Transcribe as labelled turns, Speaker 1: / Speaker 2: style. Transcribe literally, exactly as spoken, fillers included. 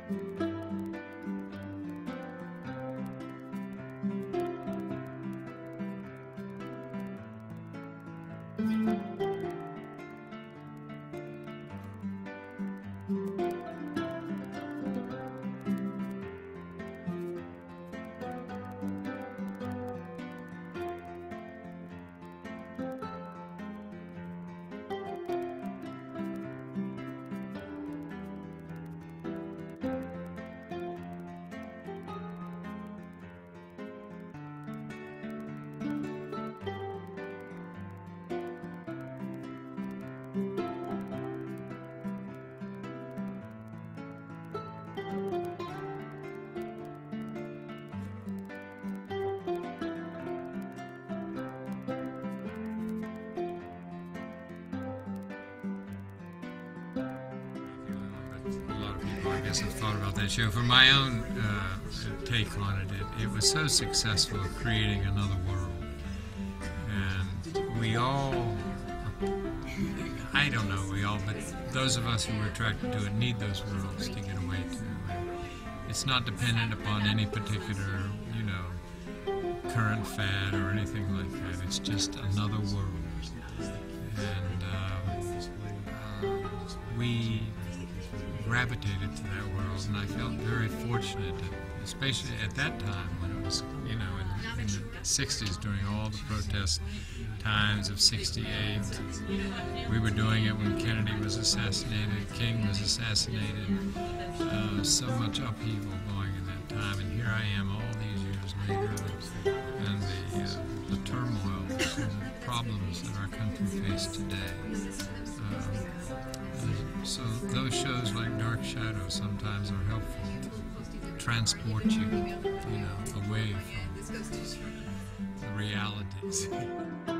Speaker 1: A lot of people, I guess, have thought about that show. For my own uh, take on it, it, it was so successful creating another world. And we all, I don't know we all, but those of us who were attracted to it need those worlds to get away to. And it's not dependent upon any particular, you know, current fad or anything like that. It's just another world. And um, uh, we gravitated to that world, and I felt very fortunate, especially at that time when it was, you know, in, in the sixties, during all the protest times of sixty-eight. We were doing it when Kennedy was assassinated, King was assassinated, uh, so much upheaval going in that time, and here I am all these years later, and the, uh, the turmoil and the problems that our country faces today. Um, So those shows like Dark Shadow sometimes are helpful to transport you, you know, away from the realities.